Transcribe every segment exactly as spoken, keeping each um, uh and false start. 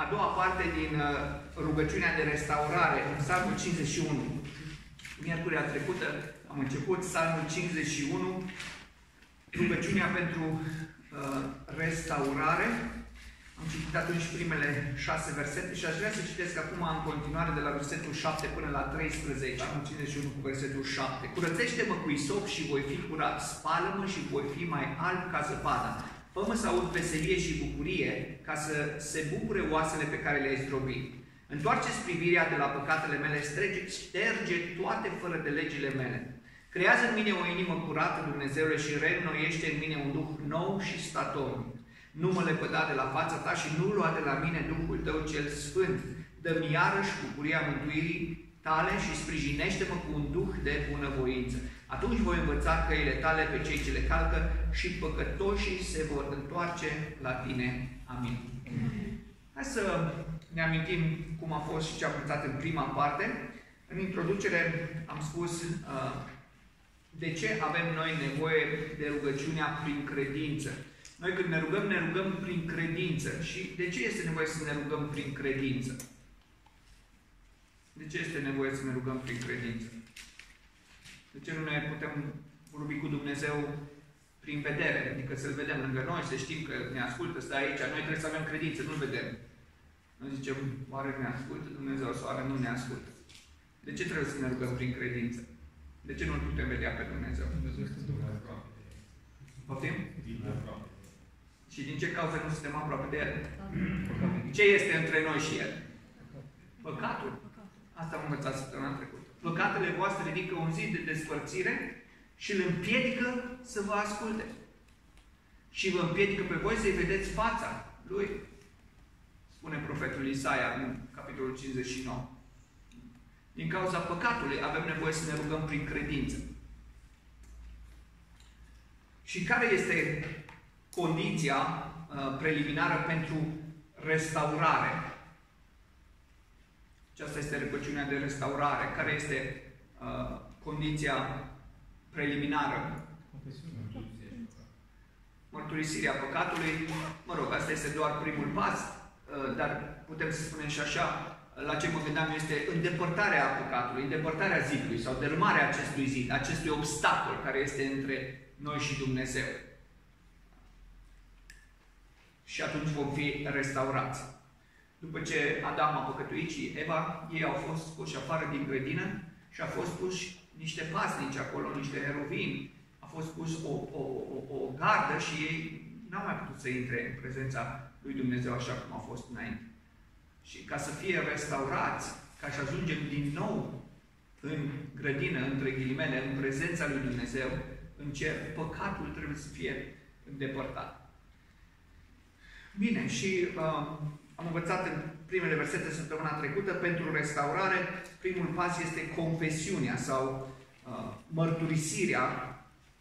doua parte din rugăciunea de restaurare, în Psalmul cincizeci și unu. Miercurea trecută am început Psalmul cincizeci și unu, rugăciunea pentru uh, restaurare. Am citit atunci primele șase versete și aș vrea să citesc acum în continuare de la versetul șapte până la treisprezece, Psalmul cincizeci și unu cu versetul șapte. Curățește-mă cu isop și voi fi curat, spală-mă și voi fi mai alb ca zăpada. Fă-mă să aud veselie și bucurie, ca să se bucure oasele pe care le-ai zdrobit. Întoarce-ți privirea de la păcatele mele, strege, șterge toate fără de legile mele. Creează în mine o inimă curată, Dumnezeule, și reînnoiește în mine un duh nou și statornic. Nu mă lepăda de la fața ta și nu lua de la mine Duhul tău cel sfânt. Dă-mi iarăși bucuria mântuirii tale și sprijinește-mă cu un duh de bunăvoință. Atunci voi învăța căile tale pe cei ce le calcă și păcătoșii se vor întoarce la tine. Amin. Hai să ne amintim cum a fost și ce am învățat în prima parte. În introducere am spus uh, de ce avem noi nevoie de rugăciunea prin credință. Noi când ne rugăm, ne rugăm prin credință. Și de ce este nevoie să ne rugăm prin credință? De ce este nevoie să ne rugăm prin credință? De ce nu ne putem vorbi cu Dumnezeu prin vedere? Adică să-L vedem lângă noi, să știm că ne ascultă, stă aici. Noi trebuie să avem credință, nu-L vedem. Noi zicem, oare ne ascultă Dumnezeu sau oare nu ne ascultă? De ce trebuie să ne rugăm prin credință? De ce nu-L putem vedea pe Dumnezeu? Poftim? Și din ce cauză nu suntem aproape de El? Ce este între noi și El? Păcatul. Asta am învățat săptămâna trecută. Păcatele voastre ridică un zid de despărțire și îl împiedică să vă asculte. Și vă împiedică pe voi să-i vedeți fața Lui. Spune profetul Isaia în capitolul cincizeci și nouă. Din cauza păcatului avem nevoie să ne rugăm prin credință. Și care este condiția uh, preliminară pentru restaurare? Aceasta este rugăciunea de restaurare. Care este uh, condiția preliminară? Mărturisirea păcatului. Mă rog, asta este doar primul pas, uh, dar putem să spunem și așa, la ce mă gândeam este îndepărtarea păcatului, îndepărtarea zidului sau dărâmarea acestui zid, acestui obstacol care este între noi și Dumnezeu. Și atunci vom fi restaurați. După ce Adam a păcătuit și Eva, ei au fost scoși afară din grădină și au fost puși niște pasnici acolo, niște erovini. A fost pus o, o, o, o gardă și ei n-au mai putut să intre în prezența lui Dumnezeu așa cum a fost înainte. Și ca să fie restaurați, ca să ajungem din nou în grădină, între ghilimele, în prezența lui Dumnezeu, în cer, păcatul trebuie să fie îndepărtat. Bine, și uh, am învățat în primele versete săptămâna trecută, pentru restaurare, primul pas este confesiunea sau uh, mărturisirea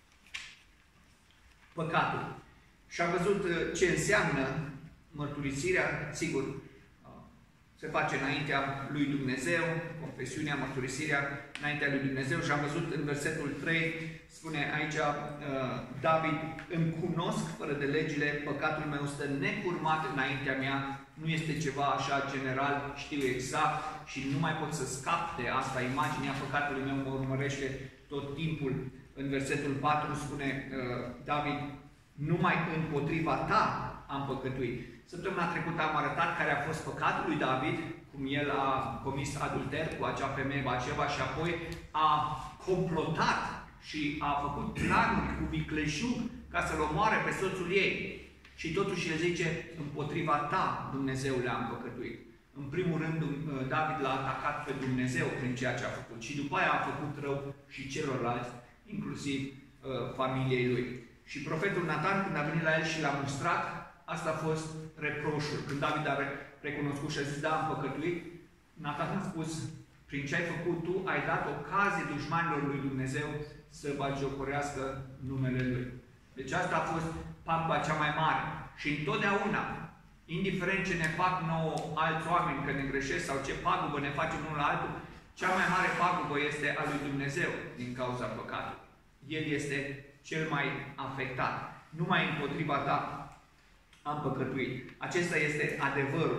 păcatului. Și am văzut uh, ce înseamnă mărturisirea, sigur, se face înaintea lui Dumnezeu, confesiunea, mărturisirea înaintea lui Dumnezeu. Și am văzut în versetul trei, spune aici David, îmi cunosc fără de legile, păcatul meu stă necurmat înaintea mea, nu este ceva așa general, știu exact și nu mai pot să scap de asta, imaginea păcatului meu mă urmărește tot timpul. În versetul patru spune David, numai împotriva ta am păcătuit. Săptămâna trecută am arătat care a fost păcatul lui David, cum el a comis adulter cu acea femeie Baceva și apoi a complotat și a făcut planuri cu vicleșug ca să-l omoare pe soțul ei. Și totuși el zice, împotriva ta, Dumnezeule, am păcătuit. În primul rând, David l-a atacat pe Dumnezeu prin ceea ce a făcut. Și după aia a făcut rău și celorlalți, inclusiv uh, familiei lui. Și profetul Natan, când a venit la el și l-a mustrat, asta a fost reproșul. Când David a recunoscut și a zis, da, am păcătuit, Natan a spus, prin ce ai făcut tu, ai dat ocazie dușmanilor lui Dumnezeu să bagiocorească numele Lui. Deci asta a fost pagba cea mai mare. Și întotdeauna, indiferent ce ne fac nouă alți oameni, că ne greșesc sau ce pagubă ne facem unul la altul, cea mai mare pagubă este a lui Dumnezeu din cauza păcatului. El este cel mai afectat. Numai împotriva ta am păcătuit. Acesta este adevărul.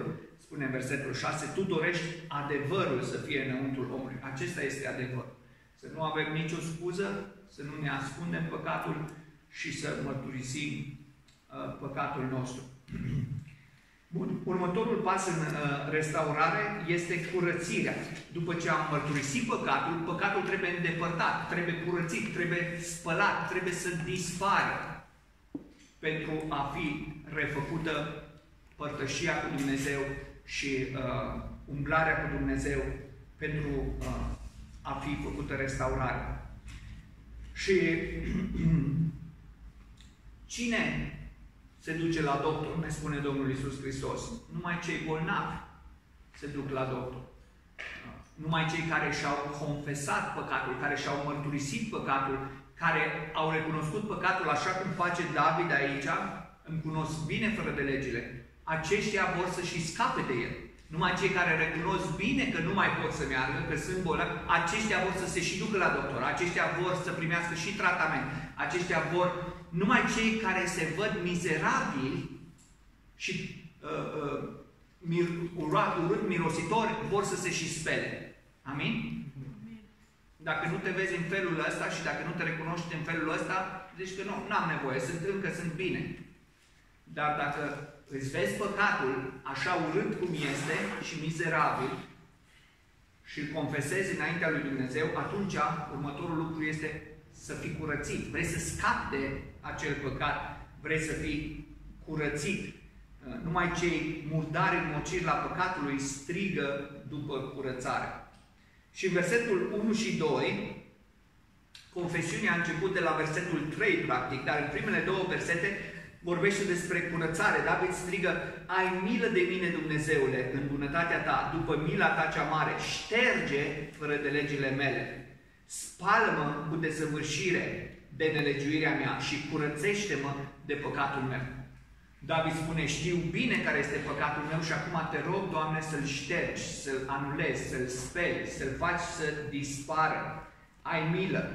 spune în versetul șase, tu dorești adevărul să fie înăuntrul omului. Acesta este adevărul. Să nu avem nicio scuză, să nu ne ascundem păcatul și să mărturisim uh, păcatul nostru. Bun. Următorul pas în uh, restaurare este curățirea. După ce am mărturisit păcatul, păcatul trebuie îndepărtat, trebuie curățit, trebuie spălat, trebuie să dispară pentru a fi refăcută părtășia cu Dumnezeu și uh, umblarea cu Dumnezeu, pentru uh, a fi făcută restaurarea. Și cine se duce la doctor, ne spune Domnul Iisus Hristos? Numai cei bolnavi se duc la doctor. Numai cei care și-au confesat păcatul, care și-au mărturisit păcatul, care au recunoscut păcatul așa cum face David aici, îmi cunosc bine fără de legile, aceștia vor să și scape de el. Numai cei care recunosc bine că nu mai pot să meargă, că sunt bolnavi, aceștia vor să se și ducă la doctor, aceștia vor să primească și tratament, aceștia vor, numai cei care se văd mizerabili și uh, uh, mir, urat, urât mirositori, vor să se și spele. Amin? Dacă nu te vezi în felul ăsta și dacă nu te recunoști în felul ăsta, zici că nu, n-am nevoie, sunt încă sunt bine. Dar dacă îți vezi păcatul așa urât cum este și mizerabil și îl confesezi înaintea lui Dumnezeu, atunci următorul lucru este să fii curățit. Vrei să scapi de acel păcat, vrei să fii curățit. Numai cei murdari înmociri la păcatului strigă după curățare. Și în versetul unu și doi, confesiunea a început de la versetul trei, practic, dar în primele două versete vorbește despre curățare. David strigă, ai milă de mine, Dumnezeule, în bunătatea ta, după mila ta cea mare, șterge fără de legile mele. Spală-mă cu desăvârșire de nelegiuirea mea și curățește-mă de păcatul meu. David spune, știu bine care este păcatul meu și acum te rog, Doamne, să-l ștergi, să-l anulezi, să-l speli, să-l faci să dispară. Ai milă.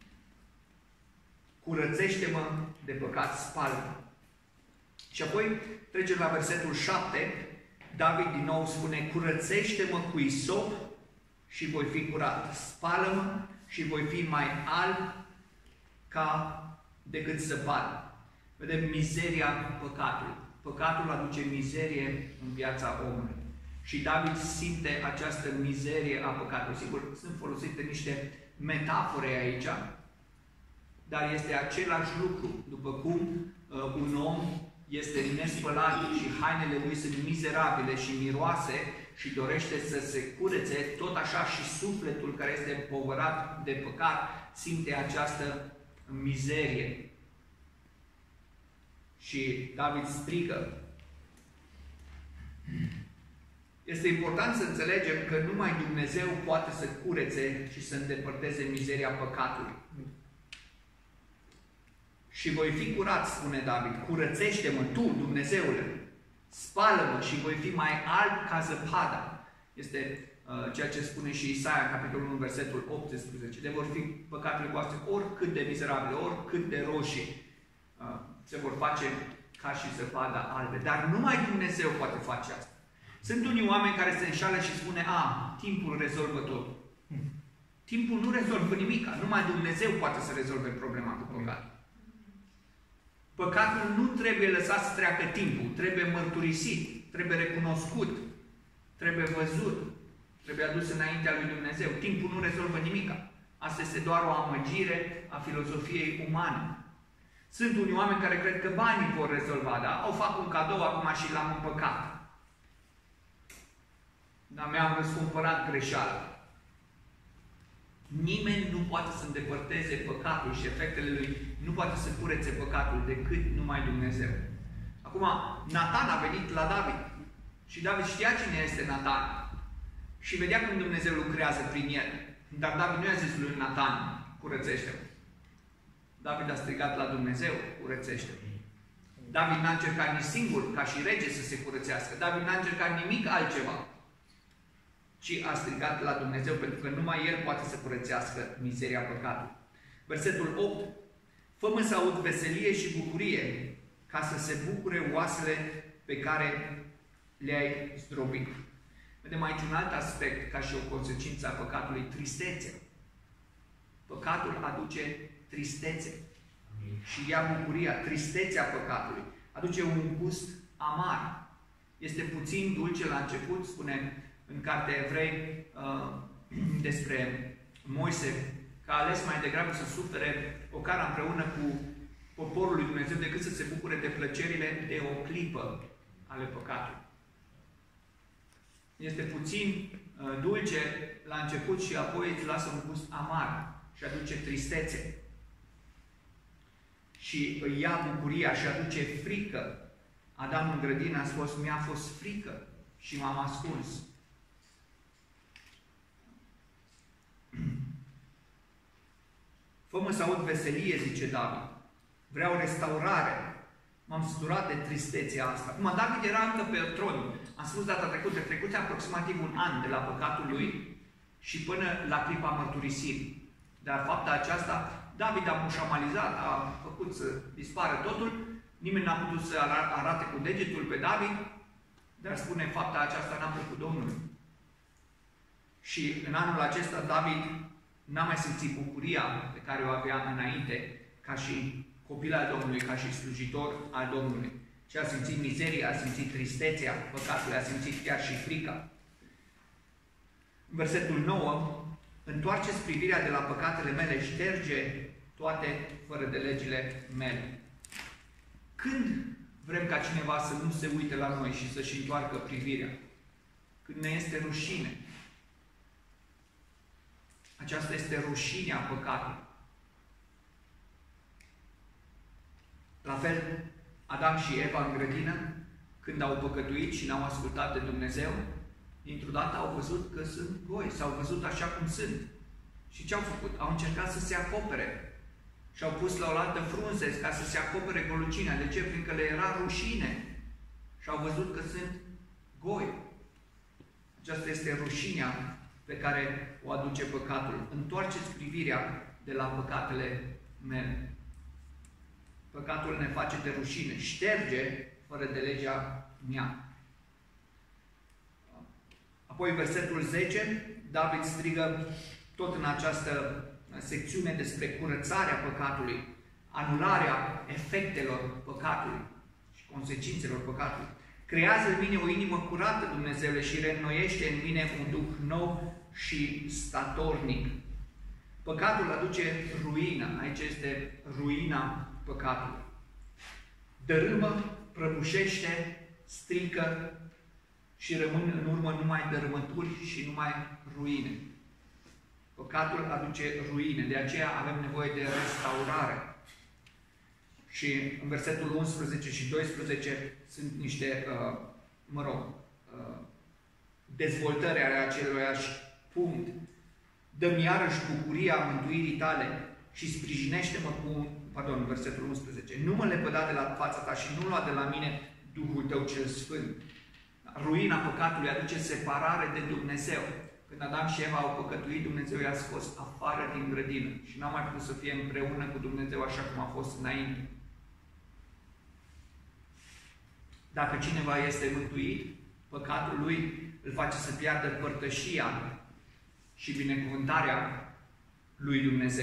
Curățește-mă de păcat, spală-mă. Și apoi trece la versetul șapte, David din nou spune, curățește-mă cu isop și voi fi curat. Spală-mă și voi fi mai alb ca decât zăpadă. Vedem mizeria păcatului. Păcatul aduce mizerie în viața omului. Și David simte această mizerie a păcatului. Sigur, sunt folosite niște metafore aici, dar este același lucru. După cum uh, un om este nespălat și hainele lui sunt mizerabile și miroase și dorește să se curețe, tot așa și sufletul care este împovărat de păcat simte această mizerie. Și David strigă. Este important să înțelegem că numai Dumnezeu poate să curețe și să îndepărteze mizeria păcatului. Și voi fi curat, spune David, curățește-mă tu, Dumnezeule, spală-mă și voi fi mai alb ca zăpada. Este uh, ceea ce spune și Isaia, capitolul unu, versetul optsprezece. De vor fi păcatele voastre oricât de mizerabile, oricât de roșii, uh, se vor face ca și zăpada albe. Dar numai Dumnezeu poate face asta. Sunt unii oameni care se înșală și spune, a, timpul rezolvă totul. Hmm. Timpul nu rezolvă nimic. Numai Dumnezeu poate să rezolve problema cu păcatul. Păcatul nu trebuie lăsat să treacă timpul. Trebuie mărturisit, trebuie recunoscut, trebuie văzut, trebuie adus înaintea lui Dumnezeu. Timpul nu rezolvă nimic. Asta este doar o amăgire a filozofiei umane. Sunt unii oameni care cred că banii vor rezolva, dar au fac un cadou acum și l-am împăcat. Dar mi-am răscumpărat greșeala. Nimeni nu poate să îndepărteze păcatul și efectele lui, nu poate să curețe păcatul decât numai Dumnezeu. Acum, Natan a venit la David și David știa cine este Natan și vedea cum Dumnezeu lucrează prin el. Dar David nu i-a zis lui Natan, curățește-mă. David a strigat la Dumnezeu, curățește-mă. David n-a încercat nici singur, ca și rege, să se curățească. David n-a încercat nimic altceva, ci a strigat la Dumnezeu, pentru că numai El poate să curățească mizeria păcatului. Versetul opt. Fă-mă să aud veselie și bucurie, ca să se bucure oasele pe care le-ai zdrobit. Vedem aici un alt aspect, ca și o consecință a păcatului, tristețea. Păcatul aduce tristețe și ia bucuria, tristețea păcatului. Aduce un gust amar. Este puțin dulce la început, spune în cartea Evrei uh, despre Moise, că a ales mai degrabă să sufere o cară împreună cu poporul lui Dumnezeu decât să se bucure de plăcerile de o clipă ale păcatului. Este puțin uh, dulce la început și apoi îți lasă un gust amar și aduce tristețe. Și îi ia bucuria și aduce frică. Adam în grădină a spus, mi-a fost frică și m-am ascuns. Fă-mă să aud veselie, zice David. Vreau restaurare. M-am săturat de tristețea asta. Acum, David era încă pe tron. Am spus data trecută, trecuse aproximativ un an de la păcatul lui și până la clipa mărturisirii. Dar fapta aceasta, David a mușamalizat, a făcut să dispară totul. Nimeni n-a putut să arate cu degetul pe David, dar spune, fapta aceasta n-a plăcut Domnului. Și în anul acesta David n-a mai simțit bucuria pe care o avea înainte, ca și copil al Domnului, ca și slujitor al Domnului. Și a simțit mizeria, a simțit tristețea păcatului, a simțit chiar și frica. În versetul nouă, întoarceți privirea de la păcatele mele, șterge toate fără de legile mele. Când vrem ca cineva să nu se uite la noi și să-și întoarcă privirea? Când ne este rușine. Aceasta este rușinea păcatului. La fel, Adam și Eva în grădină, când au păcătuit și n-au ascultat de Dumnezeu, dintr-o dată au văzut că sunt goi, s-au văzut așa cum sunt. Și ce au făcut? Au încercat să se acopere. Și au pus la oaltă frunze ca să se acopere golucina. De ce? Fiindcă le era rușine. Și au văzut că sunt goi. Aceasta este rușinea pe care o aduce păcatul. Întoarceți privirea de la păcatele mele. Păcatul ne face de rușine. Șterge fără de legea mea. Apoi versetul zece, David strigă tot în această secțiune despre curățarea păcatului, anularea efectelor păcatului și consecințelor păcatului. Creează în mine o inimă curată, Dumnezeule, și reînnoiește în mine un duh nou și statornic. Păcatul aduce ruină. Aici este ruina păcatului. Dărâmă, prăbușește, strică și rămân în urmă numai dărâmături și numai ruine. Păcatul aduce ruine, de aceea avem nevoie de restaurare. Și în versetul unsprezece și doisprezece sunt niște, uh, mă rog, uh, dezvoltări ale aceluiași punct. Dă-mi iarăși bucuria mântuirii tale și sprijinește-mă cu, pardon, versetul unsprezece, nu mă lepăda de la fața ta și nu lua de la mine Duhul tău cel Sfânt. Ruina păcatului aduce separare de Dumnezeu. Când Adam și Eva au păcătuit, Dumnezeu i-a scos afară din grădină și n-au mai putut să fie împreună cu Dumnezeu așa cum a fost înainte. Dacă cineva este mântuit, păcatul lui îl face să piardă părtășia și binecuvântarea lui Dumnezeu.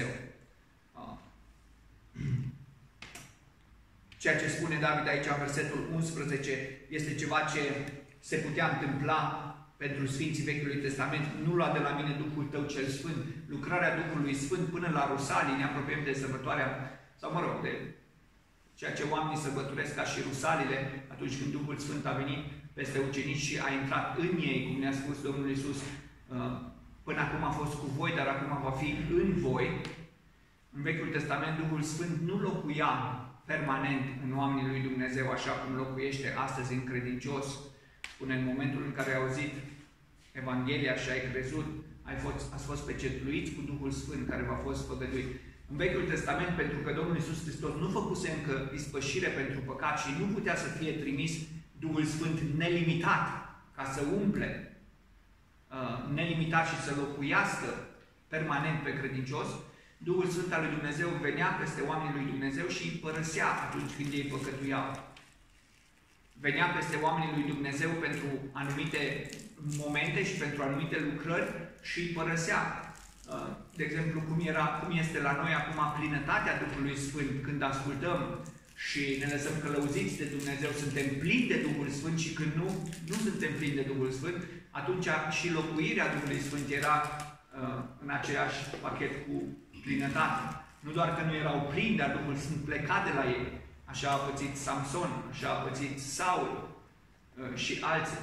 Ceea ce spune David aici în versetul unsprezece este ceva ce se putea întâmpla pentru Sfinții Vechiului Testament. Nu lua de la mine Duhul tău cel Sfânt. Lucrarea Duhului Sfânt până la Rusalii, ne apropiem de sărbătoarea, sau mă rog, de ceea ce oamenii sărbătoresc ca și Rusalile, atunci când Duhul Sfânt a venit peste ucenici și a intrat în ei, cum ne-a spus Domnul Iisus, până acum a fost cu voi, dar acum va fi în voi. În Vechiul Testament, Duhul Sfânt nu locuia permanent în oamenii lui Dumnezeu, așa cum locuiește astăzi în credincios. Spune, în momentul în care ai auzit Evanghelia și ai crezut, ai fost, ați fost pecetluiți cu Duhul Sfânt care v-a fost făgăduit. În Vechiul Testament, pentru că Domnul Iisus Hristos nu făcuse încă ispășire pentru păcat și nu putea să fie trimis Duhul Sfânt nelimitat, ca să umple, uh, nelimitat și să locuiască permanent pe credincios, Duhul Sfânt al lui Dumnezeu venea peste oamenii lui Dumnezeu și îi părăsea atunci când ei păcătuiau. venea peste oamenii lui Dumnezeu pentru anumite momente și pentru anumite lucrări și îi părăsea. De exemplu, cum, era, cum este la noi acum plinătatea Duhului Sfânt, când ascultăm și ne lăsăm călăuziți de Dumnezeu, suntem plini de Duhul Sfânt și când nu, nu suntem plini de Duhul Sfânt, atunci și locuirea Duhului Sfânt era uh, în aceeași pachet cu plinătatea. Nu doar că nu erau plini, dar Duhul Sfânt pleca de la ei. Așa a pățit Samson, așa a pățit Saul uh, și alții.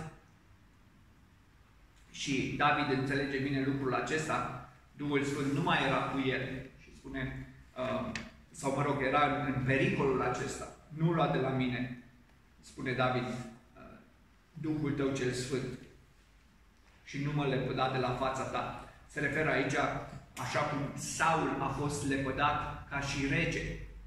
Și David înțelege bine lucrul acesta. Duhul Sfânt nu mai era cu el și spune, uh, sau mă rog, era în, în pericolul acesta. Nu lua de la mine, spune David, uh, Duhul tău cel Sfânt și nu mă lepăda de la fața ta. Se referă aici, așa cum Saul a fost lepădat ca și rege,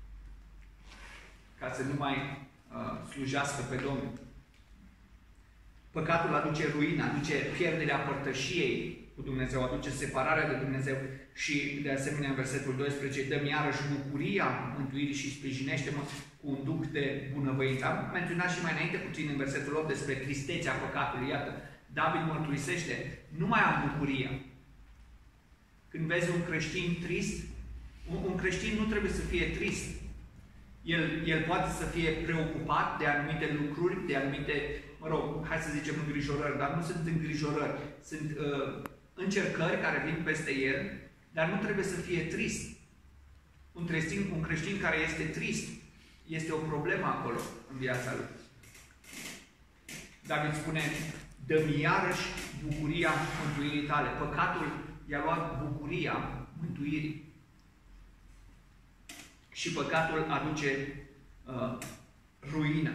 ca să nu mai uh, slujească pe Domnul. Păcatul aduce ruină, aduce pierderea părtășiei cu Dumnezeu, aduce separarea de Dumnezeu și, de asemenea, în versetul doisprezece, dă-mi iarăși bucuria mântuirii și sprijinește-mă cu un duh de bunăvoință. Am menționat și mai înainte puțin în versetul opt despre tristețea păcatului. Iată, David mărturisește, nu mai am bucuria. Când vezi un creștin trist, un, un creștin nu trebuie să fie trist. El, el poate să fie preocupat de anumite lucruri, de anumite, mă rog, hai să zicem îngrijorări, dar nu sunt îngrijorări, sunt uh, încercări care vin peste el, dar nu trebuie să fie trist. Un creștin, un creștin care este trist, este o problemă acolo, în viața lui. David spune, dă-mi iarăși bucuria mântuirii tale. Păcatul i-a luat bucuria mântuirii. Și păcatul aduce uh, ruină.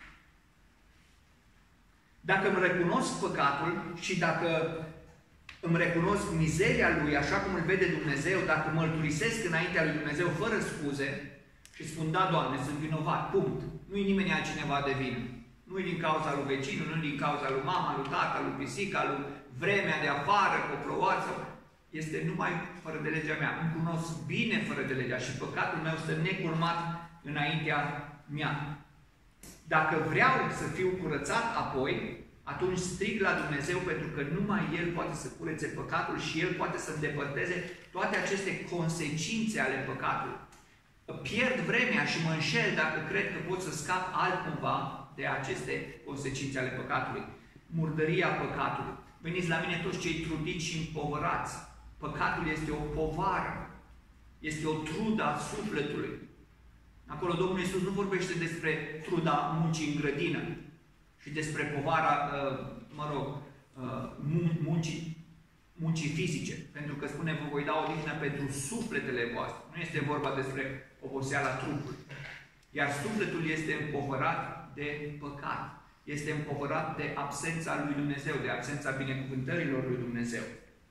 Dacă îmi recunosc păcatul și dacă îmi recunosc mizeria lui așa cum îl vede Dumnezeu, dacă mărturisesc înaintea lui Dumnezeu fără scuze și spun, da, Doamne, sunt vinovat, punct. Nu-i nimeni altcineva de vină. Nu-i din cauza lui vecinul, nu-i din cauza lui mama, lui tata, lui pisica, lui vremea de afară, cu o plouață. Este numai fără de legea mea. Îmi cunosc bine fără de legea și păcatul meu stă necurmat înaintea mea. Dacă vreau să fiu curățat apoi, atunci strig la Dumnezeu, pentru că numai El poate să curețe păcatul și El poate să îndepărteze toate aceste consecințe ale păcatului. Pierd vremea și mă înșel dacă cred că pot să scap altcumva de aceste consecințe ale păcatului. Murdăria păcatului. Veniți la mine toți cei trudiți și împovărați. Păcatul este o povară. Este o trudă a sufletului. Acolo Domnul Iisus nu vorbește despre truda muncii în grădină și despre povara, mă rog, muncii, muncii fizice. Pentru că spune, vă voi da odihnă pentru sufletele voastre. Nu este vorba despre oboseala trupului. Iar sufletul este împovărat de păcat. Este împovărat de absența lui Dumnezeu, de absența binecuvântărilor lui Dumnezeu.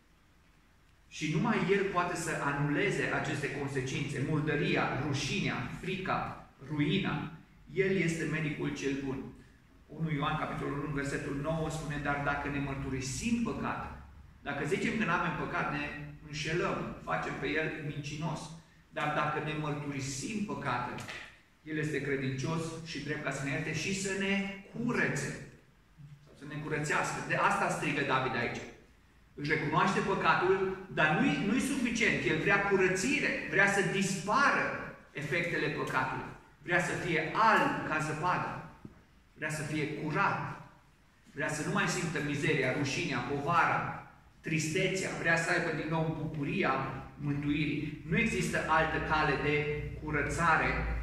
Și numai El poate să anuleze aceste consecințe, murdăria, rușinea, frica, ruina. El este medicul cel bun. unu Ioan, capitolul unu, versetul nouă, spune, dar dacă ne mărturisim păcat, dacă zicem că nu avem păcat, ne înșelăm, facem pe El mincinos. Dar dacă ne mărturisim păcatele, El este credincios și drept ca să ne ierte și să ne curețe. Sau să ne curățească. De asta strigă David aici. Își recunoaște păcatul, dar nu-i nu-i suficient. El vrea curățire, vrea să dispară efectele păcatului. Vrea să fie alb ca zăpadă. Vrea să fie curat. Vrea să nu mai simtă mizeria, rușinea, povara, tristețea. Vrea să aibă din nou bucuria mântuirii. Nu există altă cale de curățare.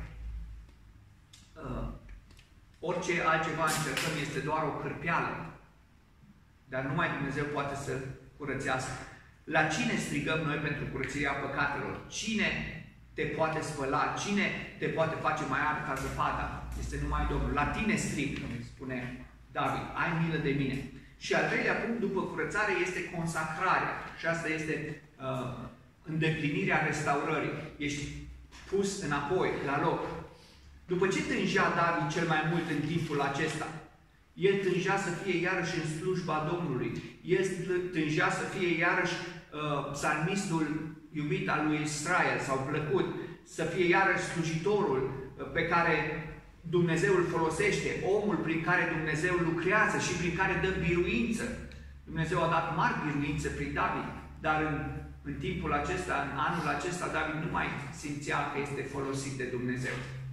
Uh, orice altceva încercăm este doar o cârpeală. Dar numai Dumnezeu poate să curățească. La cine strigăm noi pentru curățirea păcatelor? Cine te poate spăla? Cine te poate face mai alb ca zăpada? Este numai Domnul. La tine strig, spune David, ai milă de mine. Și al treilea punct, după curățare, este consacrarea. Și asta este uh, îndeplinirea restaurării. Ești pus înapoi, la loc. După ce tângea David cel mai mult în timpul acesta? El tângea să fie iarăși în slujba Domnului. El tângea să fie iarăși uh, psalmistul iubit al lui Israel sau plăcut. Să fie iarăși slujitorul uh, pe care Dumnezeu îl folosește, omul prin care Dumnezeu lucrează și prin care dă biruință. Dumnezeu a dat mari biruințe prin David, dar în, în timpul acesta, în anul acesta, David nu mai simțea că este folosit de Dumnezeu.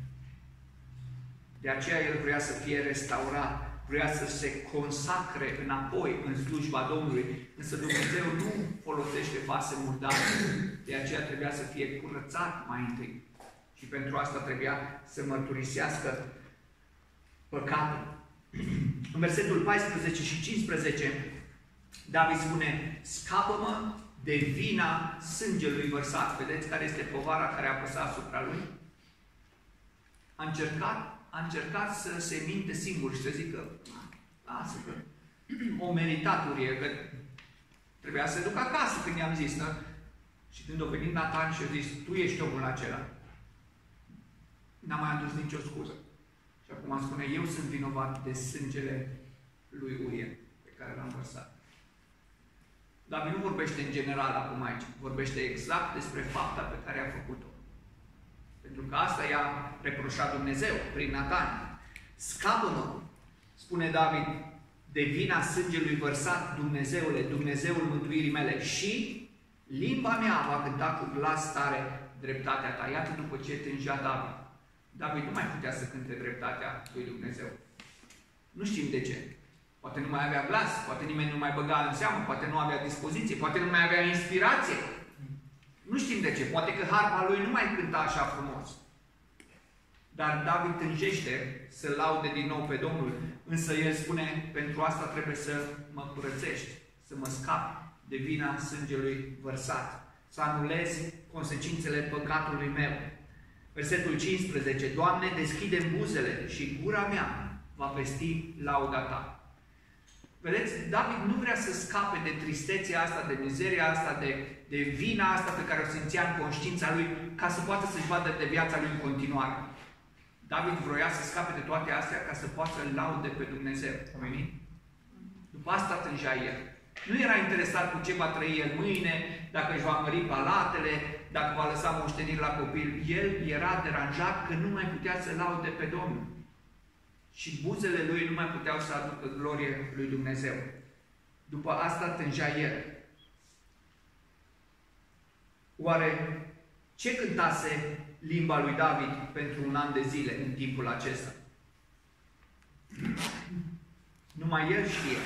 De aceea el vrea să fie restaurat, vrea să se consacre înapoi în slujba Domnului, însă Dumnezeu nu folosește vase murdare, de aceea trebuia să fie curățat mai întâi. Și pentru asta trebuia să mărturisească păcatul. În versetul paisprezece și cincisprezece, David spune: scapă-mă de vina sângelui vărsat. Vedeți care este povara care a apăsat asupra lui? A încercat, a încercat să se minte singur și să zică: lasă că o meritaturie, că trebuia să duc acasă când i-am zis, da? Și când a venit Natan și a zis: tu ești omul acela, n-am mai adus nicio scuză. Și acum spune: eu sunt vinovat de sângele lui Urie pe care l-am vărsat. David nu vorbește în general acum aici, vorbește exact despre fapta pe care a făcut-o. Pentru că asta i-a reproșat Dumnezeu prin Natan. Scapă-mă, spune David, de vina sângelui vărsat, Dumnezeule, Dumnezeul mântuirii mele, și limba mea va cânta cu glas tare dreptatea ta. Iată după ce tângea David. David nu mai putea să cânte dreptatea lui Dumnezeu. Nu știm de ce. Poate nu mai avea glas, poate nimeni nu mai băga în seamă, poate nu avea dispoziție, poate nu mai avea inspirație. Nu știm de ce. Poate că harpa lui nu mai cânta așa frumos. Dar David tânjește să laude din nou pe Domnul. Însă el spune: pentru asta trebuie să mă curățești, să mă scap de vina sângelui vărsat, să anulez consecințele păcatului meu. Versetul cincisprezece. Doamne, deschide-mi buzele și gura mea va vesti lauda ta. Vedeți, David nu vrea să scape de tristețea asta, de mizeria asta, de, de vina asta pe care o simțea în conștiința lui, ca să poată să-și vadă de viața lui în continuare. David vroia să scape de toate astea ca să poată să-L laude pe Dumnezeu. Amin? După asta tângea el. Nu era interesat cu ce va trăi el mâine, dacă își va mări palatele, dacă va lăsa moșteniri la copil. El era deranjat că nu mai putea să laude pe Domnul. Și buzele lui nu mai puteau să aducă glorie lui Dumnezeu. După asta tângea el. Oare ce cântase limba lui David pentru un an de zile în timpul acesta? Numai el știe.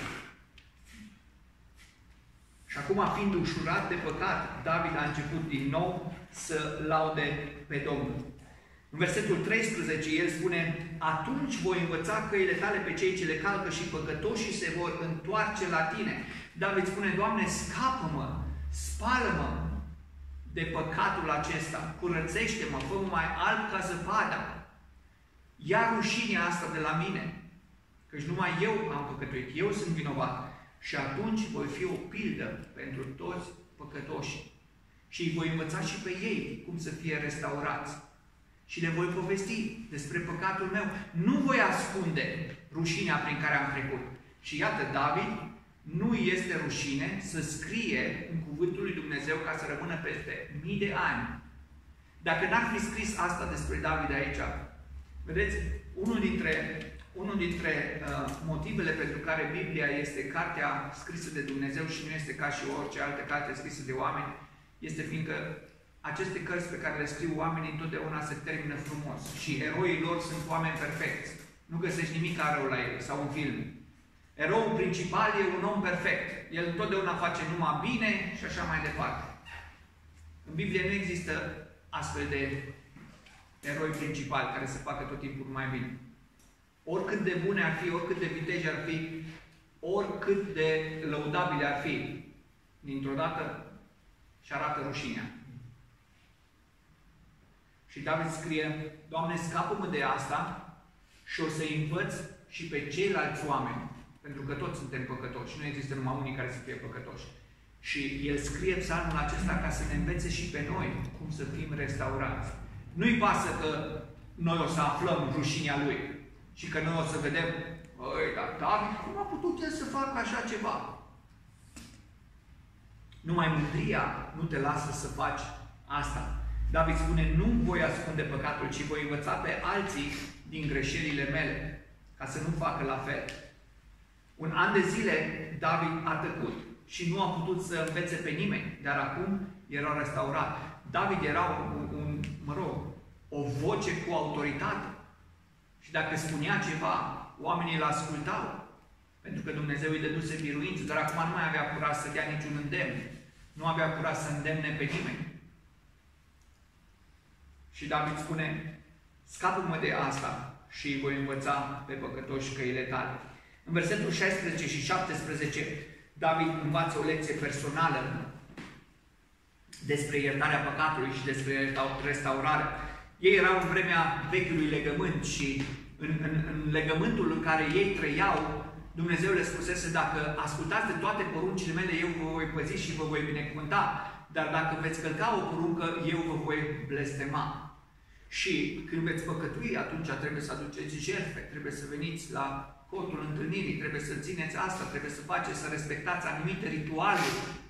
Și acum, fiind ușurat de păcat, David a început din nou să laude pe Domnul. În versetul treisprezece, el spune: atunci voi învăța căile tale pe cei ce le calcă și păcătoșii se vor întoarce la tine. David spune: Doamne, scapă-mă, spală-mă de păcatul acesta, curățește-mă, fă-mă mai alb ca zăpada. Ia rușinea asta de la mine, căci numai eu am păcătuit, eu sunt vinovat. Și atunci voi fi o pildă pentru toți păcătoșii. Și îi voi învăța și pe ei cum să fie restaurați. Și le voi povesti despre păcatul meu. Nu voi ascunde rușinea prin care am trecut. Și iată, David nu este rușine să scrie în cuvântul lui Dumnezeu ca să rămână peste mii de ani. Dacă n-ar fi scris asta despre David aici, vedeți, unul dintre, unul dintre uh, motivele pentru care Biblia este cartea scrisă de Dumnezeu și nu este ca și orice altă carte scrisă de oameni, este fiindcă aceste cărți pe care le scriu oamenii întotdeauna se termină frumos și eroii lor sunt oameni perfecți. Nu găsești nimic rău la ei, sau un film. Eroul principal e un om perfect. El întotdeauna face numai bine și așa mai departe. În Biblie nu există astfel de eroi principali care să facă tot timpul mai bine. Oricât de bune ar fi, oricât de viteji ar fi, oricât de lăudabile ar fi, dintr-o dată și arată rușinea. Și David scrie: Doamne, scapă-mă de asta și o să-i învăț și pe ceilalți oameni. Pentru că toți suntem păcătoși. Nu există numai unii care să fie păcătoși. Și el scrie psalmul acesta ca să ne învețe și pe noi cum să fim restaurați. Nu-i pasă că noi o să aflăm rușinea lui și că noi o să vedem: băi, dar David, cum a putut el să facă așa ceva? Numai mândria nu te lasă să faci asta. David spune, nu voi ascunde păcatul, ci voi învăța pe alții din greșelile mele, ca să nu facă la fel. Un an de zile David a tăcut și nu a putut să învețe pe nimeni, dar acum era restaurat. David era un, un mă rog, o voce cu autoritate. Și dacă spunea ceva, oamenii îl ascultau. Pentru că Dumnezeu îi dăduse biruință, dar acum nu mai avea curaj să dea niciun îndemn. Nu avea curaj să îndemne pe nimeni. Și David spune, scapă-mă de asta și îi voi învăța pe păcătoși căile tale. În versetul șaisprezece și șaptesprezece, David învață o lecție personală despre iertarea păcatului și despre restaurare. Ei erau în vremea vechiului legământ și în, în, în legământul în care ei trăiau, Dumnezeu le spusese, dacă ascultați de toate poruncile mele, eu vă voi păzi și vă voi binecuvânta. Dar dacă veți călca o poruncă, eu vă voi blestema. Și când veți păcătui, atunci trebuie să aduceți jertfe, trebuie să veniți la cortul întâlnirii, trebuie să țineți asta, trebuie să faceți, să respectați anumite rituale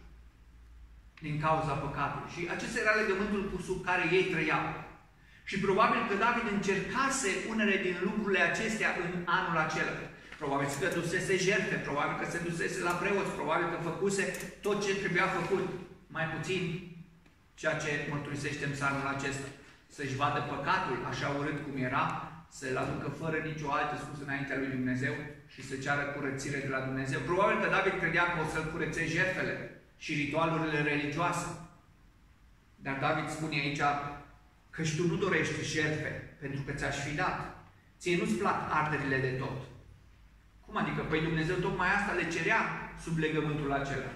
din cauza păcatului. Și acesta era legământul sub care ei trăiau. Și probabil că David încercase unele din lucrurile acestea în anul acela. Probabil că dusese jertfe, probabil că se dusese la preoți, probabil că făcuse tot ce trebuia făcut. Mai puțin ceea ce mărturisește în psalmul acesta. Să-și vadă păcatul așa urât cum era, să-l aducă fără nicio altă scuză înaintea lui Dumnezeu și să ceară curățire de la Dumnezeu. Probabil că David credea că o să-l curățe jertfele și ritualurile religioase. Dar David spune aici că și tu nu dorești jertfe, pentru că ți-aș fi dat. Ție nu-ți plac arderile de tot. Cum adică? Păi Dumnezeu tocmai asta le cerea sub legământul acela.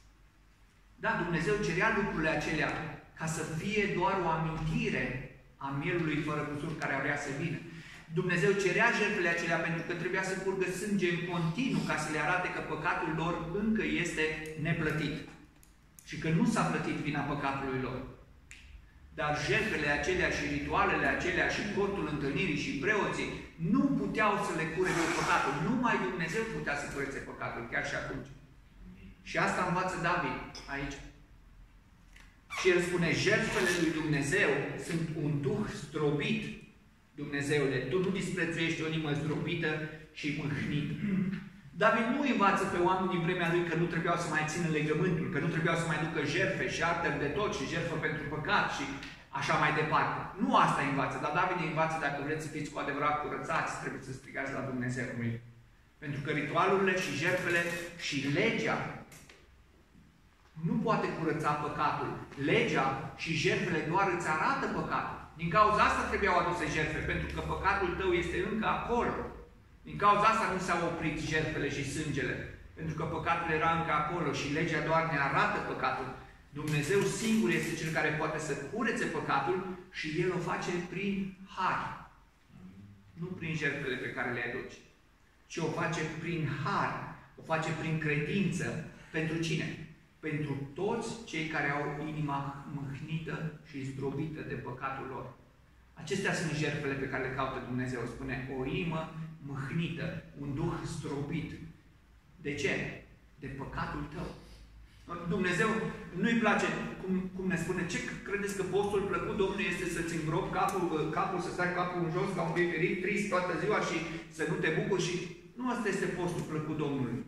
Da, Dumnezeu cerea lucrurile acelea ca să fie doar o amintire a mielului fără cusur care vrea să vină. Dumnezeu cerea jertfele acelea pentru că trebuia să curgă sânge în continuu ca să le arate că păcatul lor încă este neplătit. Și că nu s-a plătit vina păcatului lor. Dar jertfele acelea și ritualele acelea și cortul întâlnirii și preoții nu puteau să le curețe păcatul. Numai Dumnezeu putea să curețe păcatul, chiar și atunci. Și asta învață David aici. Și el spune, jertfele lui Dumnezeu sunt un duh zdrobit, Dumnezeule. Tu nu disprețuiești o inimă zdrobită și mâhnită. David nu învață pe oameni din vremea lui că nu trebuiau să mai țină legământul, că nu trebuiau să mai ducă jertfe și arteri de tot și jertfă pentru păcat și așa mai departe. Nu asta învață, dar David învață, dacă vreți să fiți cu adevărat curățați, trebuie să strigați la Dumnezeu. Pentru că ritualurile și jertfele și legea nu poate curăța păcatul. Legea și jertfele doar îți arată păcatul. Din cauza asta trebuiau aduse jertfe, pentru că păcatul tău este încă acolo. Din cauza asta nu s-au oprit jertfele și sângele, pentru că păcatul era încă acolo și legea doar ne arată păcatul. Dumnezeu singur este Cel care poate să curețe păcatul și El o face prin har. Nu prin jertfele pe care le aduci, ci o face prin har, o face prin credință. Pentru cine? Pentru toți cei care au inima mâhnită și zdrobită de păcatul lor. Acestea sunt jertfele pe care le caută Dumnezeu. Spune, o inimă mâhnită, un duh zdrobit. De ce? De păcatul tău. Dumnezeu nu-i place, cum, cum ne spune, ce credeți că postul plăcut Domnului este să-ți îngropi capul, capul, să stai capul în jos ca un beberit trist toată ziua și să nu te bucuri și... Nu asta este postul plăcut Domnului.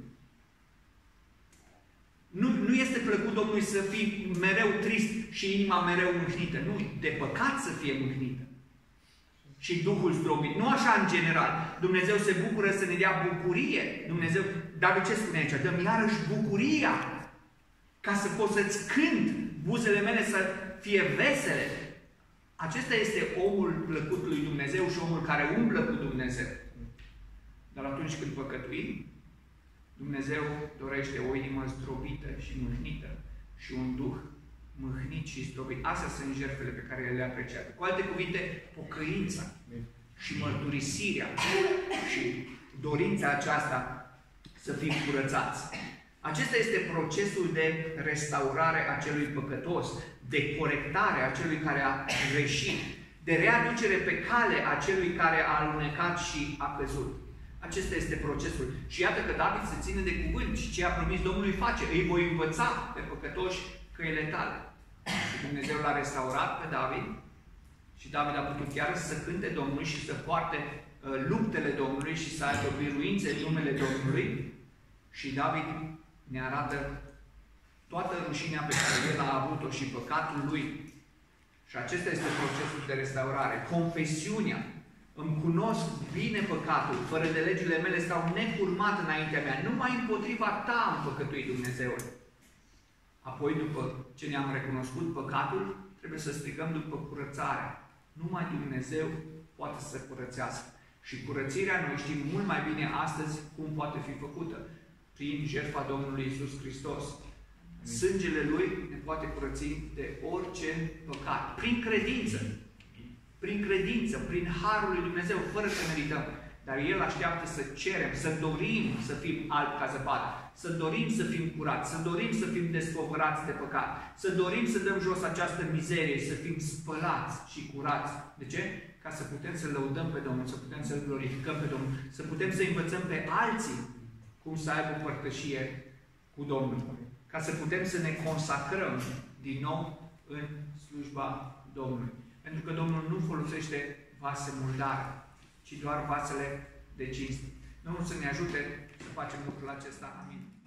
Nu, nu este plăcut Domnului să fii mereu trist și inima mereu mâhnită. Nu, de păcat să fie mâhnită. Și Duhul zdrobit. Nu așa în general. Dumnezeu se bucură să ne dea bucurie. Dumnezeu, dar ce spune aici? Dă-mi iarăși bucuria ca să pot să-ți cânt, buzele mele să fie vesele. Acesta este omul plăcut lui Dumnezeu și omul care umblă cu Dumnezeu. Dar atunci când păcătuim, Dumnezeu dorește o inimă zdrobită și mâhnită și un duh mâhnit și zdrobit. Astea sunt jertfele pe care le apreciază. Cu alte cuvinte, pocăința și mărturisirea și dorința aceasta să fim curățați. Acesta este procesul de restaurare a celui păcătos, de corectare a celui care a greșit, de readucere pe cale a celui care a alunecat și a căzut. Acesta este procesul. Și iată că David se ține de cuvânt și ce a promis Domnului face. Îi voi învăța pe păcătoși căile tale. Și Dumnezeu l-a restaurat pe David și David a putut chiar să cânte Domnului și să poarte uh, luptele Domnului și să aibă biruințe în numele Domnului. Și David ne arată toată rușinea pe care el a avut-o și păcatul lui. Și acesta este procesul de restaurare. Confesiunea. Îmi cunosc bine păcatul, fără de legile mele stau necurmat înaintea mea. Numai împotriva ta am păcătuit, Dumnezeule. Apoi, după ce ne-am recunoscut păcatul, trebuie să strigăm după curățarea. Numai Dumnezeu poate să curățească. Și curățirea, noi știm mult mai bine astăzi cum poate fi făcută. Prin jertfa Domnului Iisus Hristos. Sângele Lui ne poate curăți de orice păcat. Prin credință. Prin credință, prin harul lui Dumnezeu, fără să merităm. Dar El așteaptă să cerem, să dorim să fim albi ca zăpadă, să dorim să fim curați, să dorim să fim despovărați de păcat, să dorim să dăm jos această mizerie, să fim spălați și curați. De ce? Ca să putem să lăudăm pe Domnul, să putem să-L glorificăm pe Domnul, să putem să învățăm pe alții cum să aibă părtășie cu Domnul. Ca să putem să ne consacrăm din nou în slujba Domnului. Pentru că Domnul nu folosește vase murdare, ci doar vasele de cinste. Domnul să ne ajute să facem lucrul acesta. Amin.